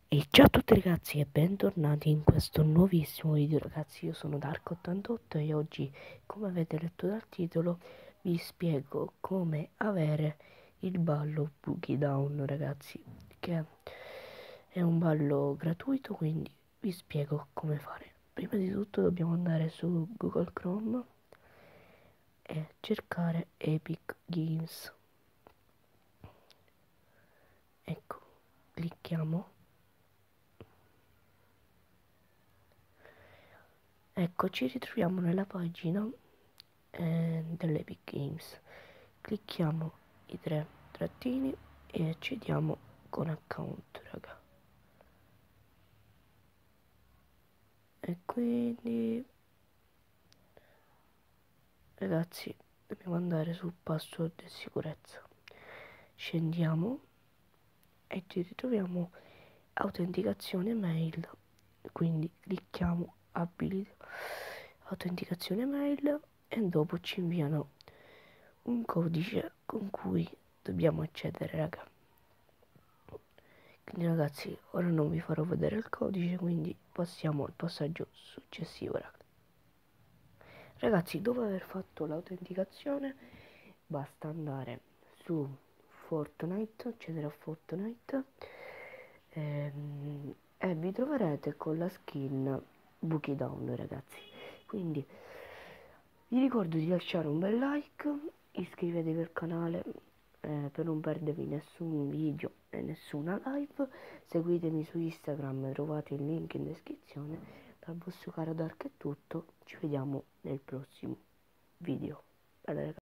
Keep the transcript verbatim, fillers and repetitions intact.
E ciao a tutti ragazzi e bentornati in questo nuovissimo video. Ragazzi, io sono Dark ottantotto e oggi, come avete letto dal titolo, vi spiego come avere il ballo Boogie Down, ragazzi, che è un ballo gratuito, quindi vi spiego come fare. Prima di tutto dobbiamo andare su Google Chrome e cercare Epic Games. Ecco, clicchiamo. Ecco, ci ritroviamo nella pagina eh, dell'Epic Games. Clicchiamo i tre trattini e accediamo con account, raga. E quindi, ragazzi, dobbiamo andare sul password e sicurezza. Scendiamo e ci ritroviamo autenticazione mail. Quindi clicchiamo abilita autenticazione mail e dopo ci inviano un codice con cui dobbiamo accedere, raga. Quindi ragazzi, ora non vi farò vedere il codice, quindi passiamo al passaggio successivo, raga. Ragazzi, dopo aver fatto l'autenticazione basta andare su Fortnite, accedere a Fortnite ehm, e vi troverete con la skin Boogie Down, ragazzi. Quindi vi ricordo di lasciare un bel like, iscrivetevi al canale eh, per non perdervi nessun video e nessuna live. Seguitemi su Instagram, trovate il link in descrizione. Dal vostro caro Dark è tutto, ci vediamo nel prossimo video. Allora,